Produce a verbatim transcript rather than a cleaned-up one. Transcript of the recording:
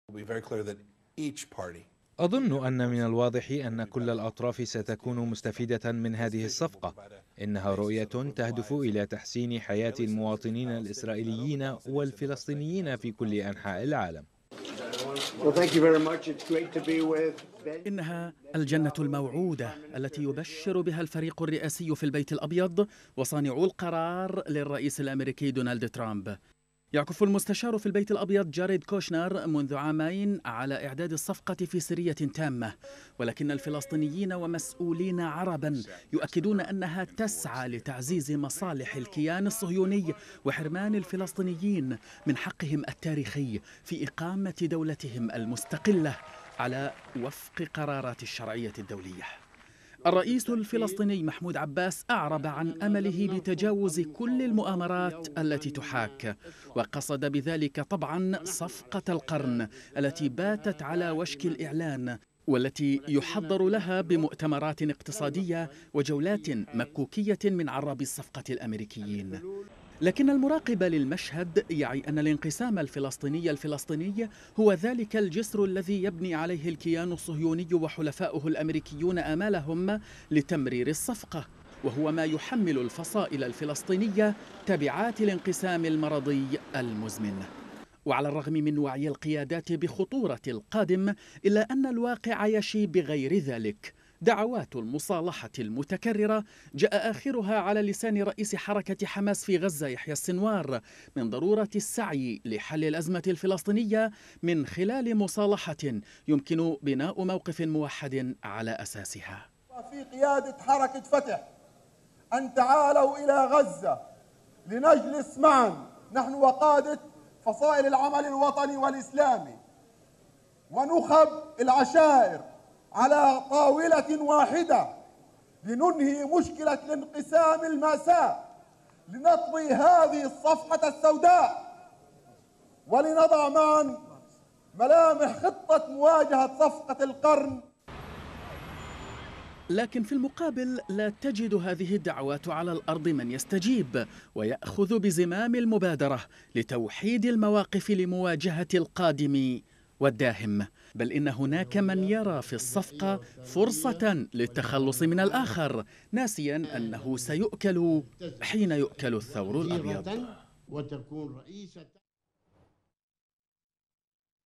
أظن أن من الواضح أن كل الأطراف ستكون مستفيدة من هذه الصفقة. إنها رؤية تهدف إلى تحسين حياة المواطنين الإسرائيليين والفلسطينيين في كل أنحاء العالم. إنها الجنة الموعودة التي يبشر بها الفريق الرئاسي في البيت الأبيض وصانعو القرار للرئيس الأمريكي دونالد ترامب. يعكف المستشار في البيت الأبيض جاريد كوشنر منذ عامين على إعداد الصفقة في سرية تامة، ولكن الفلسطينيين ومسؤولين عربا يؤكدون أنها تسعى لتعزيز مصالح الكيان الصهيوني وحرمان الفلسطينيين من حقهم التاريخي في إقامة دولتهم المستقلة على وفق قرارات الشرعية الدولية. الرئيس الفلسطيني محمود عباس أعرب عن أمله بتجاوز كل المؤامرات التي تحاك، وقصد بذلك طبعا صفقة القرن التي باتت على وشك الإعلان، والتي يحضر لها بمؤتمرات اقتصادية وجولات مكوكية من عراب الصفقة الأمريكيين. لكن المراقب للمشهد يعي أن الانقسام الفلسطيني الفلسطيني هو ذلك الجسر الذي يبني عليه الكيان الصهيوني وحلفاؤه الأمريكيون آمالهم لتمرير الصفقة، وهو ما يحمل الفصائل الفلسطينية تبعات الانقسام المرضي المزمن. وعلى الرغم من وعي القيادات بخطورة القادم، إلا أن الواقع يشي بغير ذلك. دعوات المصالحة المتكررة جاء آخرها على لسان رئيس حركة حماس في غزة يحيى السنوار من ضرورة السعي لحل الأزمة الفلسطينية من خلال مصالحة يمكن بناء موقف موحد على أساسها. في قيادة حركة فتح أن تعالوا إلى غزة لنجلس معا نحن وقادة فصائل العمل الوطني والإسلامي ونخب العشائر على طاولة واحدة لننهي مشكلة الانقسام المأساة، لنطوي هذه الصفحة السوداء ولنضع معا ملامح خطة مواجهة صفقة القرن. لكن في المقابل لا تجد هذه الدعوات على الأرض من يستجيب ويأخذ بزمام المبادرة لتوحيد المواقف لمواجهة القادم والداهم، بل إن هناك من يرى في الصفقة فرصة للتخلص من الآخر، ناسيا أنه سيؤكل حين يؤكل الثور الأبيض.